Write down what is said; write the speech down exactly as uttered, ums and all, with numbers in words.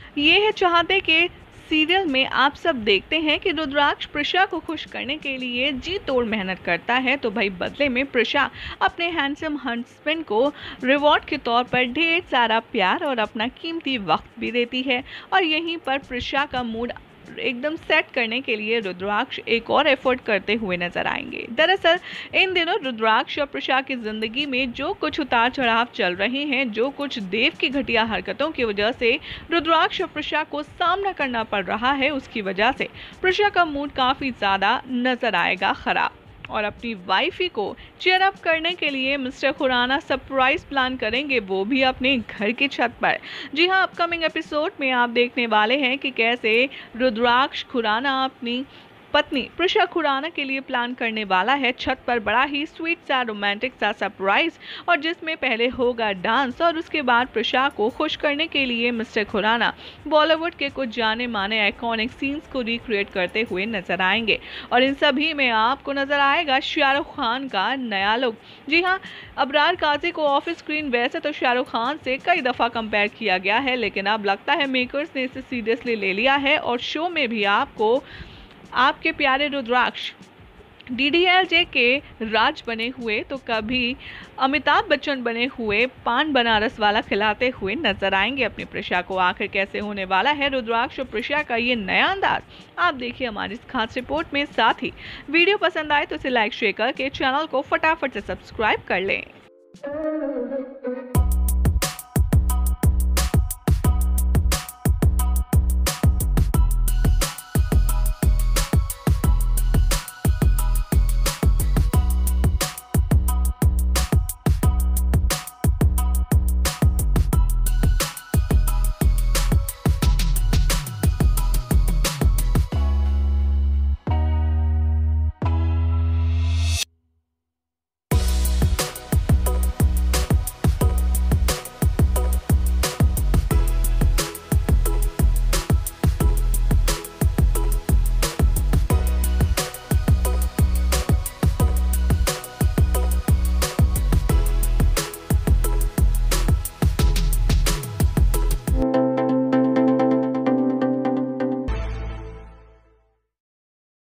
ये है चाहते कि सीरियल में आप सब देखते हैं कि रुद्राक्ष प्रिशा को खुश करने के लिए जी तोड़ मेहनत करता है, तो भाई बदले में प्रिशा अपने हैंडसम हस्बैंड को रिवॉर्ड के तौर पर ढेर सारा प्यार और अपना कीमती वक्त भी देती है। और यहीं पर प्रिशा का मूड एकदम सेट करने के लिए रुद्राक्ष एक और एफर्ट करते हुए नजर आएंगे। दरअसल इन दिनों रुद्राक्ष और प्रिशा की जिंदगी में जो कुछ उतार चढ़ाव चल रहे हैं, जो कुछ देव की घटिया हरकतों की वजह से रुद्राक्ष और प्रिशा को सामना करना पड़ रहा है, उसकी वजह से प्रिशा का मूड काफी ज्यादा नजर आएगा खराब। और अपनी वाइफी को चीयर अप करने के लिए मिस्टर खुराना सरप्राइज प्लान करेंगे, वो भी अपने घर की छत पर। जी हाँ, अपकमिंग एपिसोड में आप देखने वाले हैं कि कैसे रुद्राक्ष खुराना अपनी पत्नी प्रिशा खुराना के लिए प्लान करने वाला है छत पर बड़ा ही स्वीट सा रोमांटिक सा सरप्राइज, और जिसमें पहले होगा डांस और उसके बाद प्रिशा को खुश करने के लिए मिस्टर खुराना बॉलीवुड के कुछ जाने माने आइकॉनिक सीन्स को रिक्रिएट करते हुए नजर आएंगे। और इन सभी में आपको नजर आएगा शाहरुख खान का नया लुक। जी हाँ, अबरार काजी को ऑफ स्क्रीन वैसे तो शाहरुख खान से कई दफा कंपेयर किया गया है, लेकिन अब लगता है मेकर्स ने इसे सीरियसली ले लिया है और शो में भी आपको आपके प्यारे Rudraksh D D L J के राज बने हुए तो कभी अमिताभ बच्चन बने हुए पान बनारस वाला खिलाते हुए नजर आएंगे अपनी प्रिशा को। आखिर कैसे होने वाला है रुद्राक्ष और प्रिशा का ये नया अंदाज, आप देखिए हमारी इस खास रिपोर्ट में। साथ ही वीडियो पसंद आए तो इसे लाइक शेयर करके चैनल को फटाफट से सब्सक्राइब कर लें।